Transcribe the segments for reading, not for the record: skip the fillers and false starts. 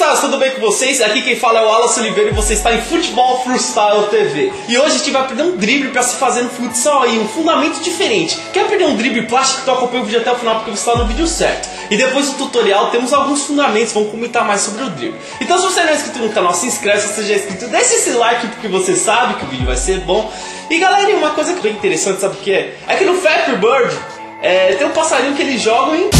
Freestyles, tudo bem com vocês? Aqui quem fala é o Wallace Oliveira e você está em Futebol Freestyle TV. E hoje a gente vai aprender um drible para se fazer no futsal aí, um fundamento diferente. Quer aprender um drible plástico? Então acompanha o vídeo até o final porque você está no vídeo certo. E depois do tutorial temos alguns fundamentos, vamos comentar mais sobre o drible. Então se você não é inscrito no canal, se inscreve. Se você já é inscrito, deixa esse like porque você sabe que o vídeo vai ser bom. E galera, uma coisa que é bem interessante, sabe o que é? É que no Flappy Bird tem um passarinho que eles jogam em...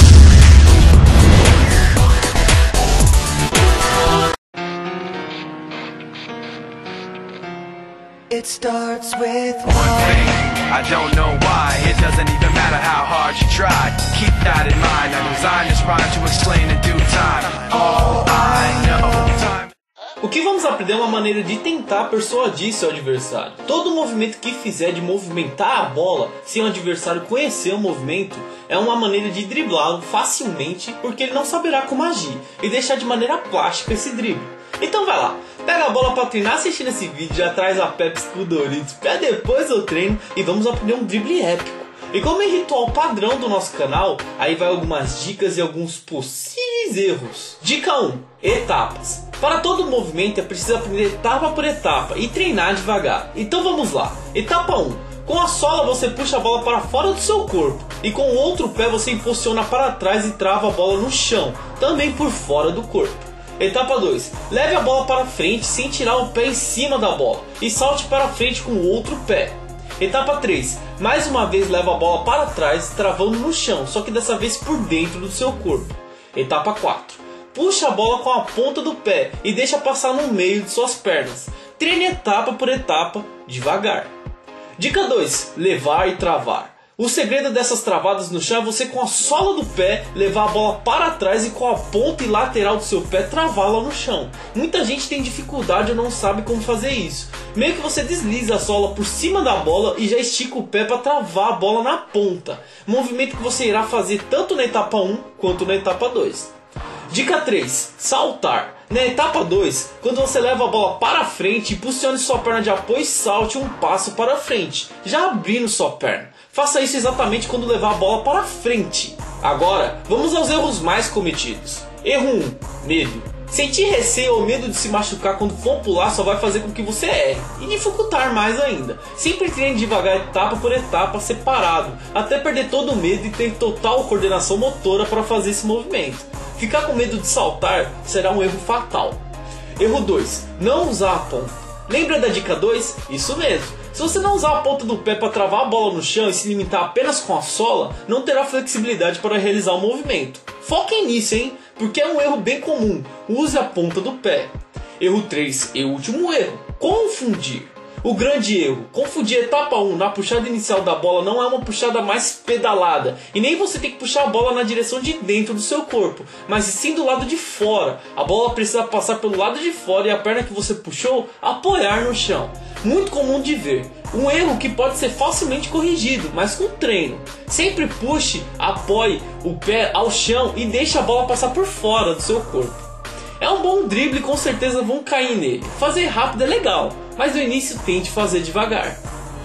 It starts with one thing, I don't know why. It doesn't even matter how hard you try. Keep that in mind. I designed this rhyme to explain in due time. All I know. O que vamos aprender é uma maneira de tentar persuadir seu adversário. Todo movimento que fizer de movimentar a bola sem o adversário conhecer o movimento é uma maneira de driblá-lo facilmente, porque ele não saberá como agir e deixar de maneira plástica esse drible. Então vai lá, pega a bola para treinar assistindo esse vídeo, já traz a Pepsi com Doritos para depois do treino e vamos aprender um drible épico. E como é ritual padrão do nosso canal, aí vai algumas dicas e alguns possíveis erros. Dica 1. Etapas. Para todo movimento é preciso aprender etapa por etapa e treinar devagar. Então vamos lá. Etapa 1. Com a sola você puxa a bola para fora do seu corpo e com o outro pé você impulsiona para trás e trava a bola no chão, também por fora do corpo. Etapa 2. Leve a bola para frente sem tirar o pé em cima da bola e salte para frente com o outro pé. Etapa 3. Mais uma vez leva a bola para trás, travando no chão, só que dessa vez por dentro do seu corpo. Etapa 4. Puxa a bola com a ponta do pé e deixa passar no meio de suas pernas. Treine etapa por etapa, devagar. Dica 2. Levar e travar. O segredo dessas travadas no chão é você com a sola do pé levar a bola para trás e com a ponta e lateral do seu pé travá-la no chão. Muita gente tem dificuldade ou não sabe como fazer isso. Meio que você desliza a sola por cima da bola e já estica o pé para travar a bola na ponta. Movimento que você irá fazer tanto na etapa 1 quanto na etapa 2. Dica 3. Saltar. Na etapa 2, quando você leva a bola para frente, impulsione sua perna de apoio e salte um passo para frente, já abrindo sua perna. Faça isso exatamente quando levar a bola para frente. Agora, vamos aos erros mais cometidos. Erro 1. Medo. Sentir receio ou medo de se machucar quando for pular só vai fazer com que você erre e dificultar mais ainda. Sempre treine devagar, etapa por etapa, separado, até perder todo o medo e ter total coordenação motora para fazer esse movimento. Ficar com medo de saltar será um erro fatal. Erro 2. Não usar a ponta. Lembra da dica 2? Isso mesmo. Se você não usar a ponta do pé para travar a bola no chão e se limitar apenas com a sola, não terá flexibilidade para realizar o movimento. Foquem nisso, hein? Porque é um erro bem comum. Use a ponta do pé. Erro 3 e último erro. Confundir. O grande erro, confundir a etapa 1 na puxada inicial da bola não é uma puxada mais pedalada. E nem você tem que puxar a bola na direção de dentro do seu corpo, mas sim do lado de fora. A bola precisa passar pelo lado de fora e a perna que você puxou apoiar no chão. Muito comum de ver. Um erro que pode ser facilmente corrigido, mas com treino. Sempre puxe, apoie o pé ao chão e deixe a bola passar por fora do seu corpo. É um bom drible e com certeza vão cair nele. Fazer rápido é legal, mas no início tente fazer devagar.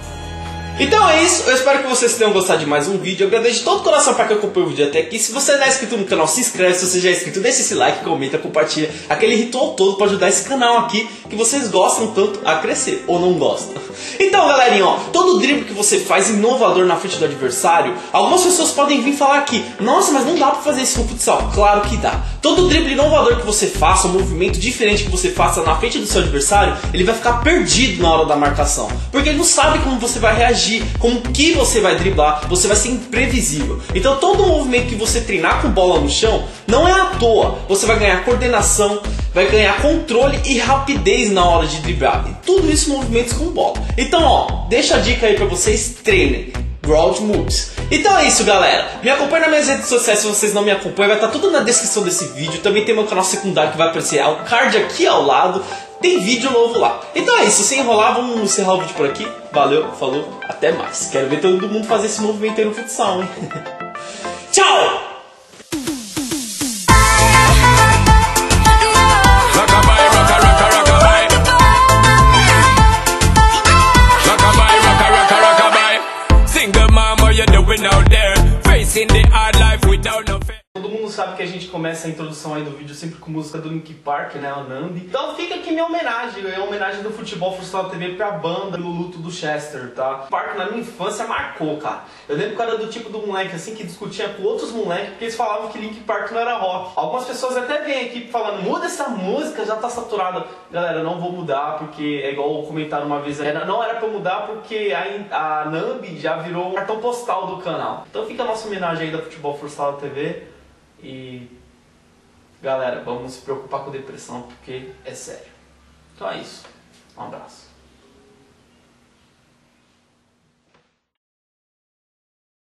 Então é isso, eu espero que vocês tenham gostado de mais um vídeo. Eu agradeço de todo o coração para quem acompanhou o vídeo até aqui. Se você não é inscrito no canal, se inscreve. Se você já é inscrito, deixa esse like, comenta, compartilha. Aquele ritual todo para ajudar esse canal aqui que vocês gostam tanto a crescer, ou não gostam. Então galerinha, ó, todo drible que você faz inovador na frente do adversário, algumas pessoas podem vir falar aqui: nossa, mas não dá para fazer isso no futsal. Claro que dá. Todo drible inovador que você faça, um movimento diferente que você faça na frente do seu adversário, ele vai ficar perdido na hora da marcação, porque ele não sabe como você vai reagir, como que você vai driblar, você vai ser imprevisível. Então todo movimento que você treinar com bola no chão não é à toa. Você vai ganhar coordenação, vai ganhar controle e rapidez na hora de driblar. E tudo isso movimentos com bola. Então ó, deixa a dica aí pra vocês, treinem ground moves. Então é isso galera, me acompanha nas minhas redes sociais. Se vocês não me acompanham, vai estar tudo na descrição desse vídeo. Também tem meu canal secundário que vai aparecer o card aqui ao lado. Tem vídeo novo lá. Então é isso, sem enrolar, vamos encerrar o vídeo por aqui. Valeu, falou, até mais. Quero ver todo mundo fazer esse movimento aí no futsal, hein? Tchau! Todo mundo sabe que a gente começa essa introdução aí do vídeo sempre com música do Linkin Park, né, a Nambi. Então fica aqui minha homenagem, é a homenagem do Futebol Frustrado TV pra banda pelo luto do Chester, tá? O Park na minha infância marcou, cara. Eu lembro que eu era do tipo do moleque assim que discutia com outros moleques porque eles falavam que Linkin Park não era rock. Algumas pessoas até vêm aqui falando, muda essa música, já tá saturada. Galera, eu não vou mudar porque é igual comentaram uma vez, não era pra eu mudar porque a Nambi já virou um cartão postal do canal. Então fica a nossa homenagem aí da Futebol Frustrado TV e galera, vamos se preocupar com depressão porque é sério. Então é isso. Um abraço.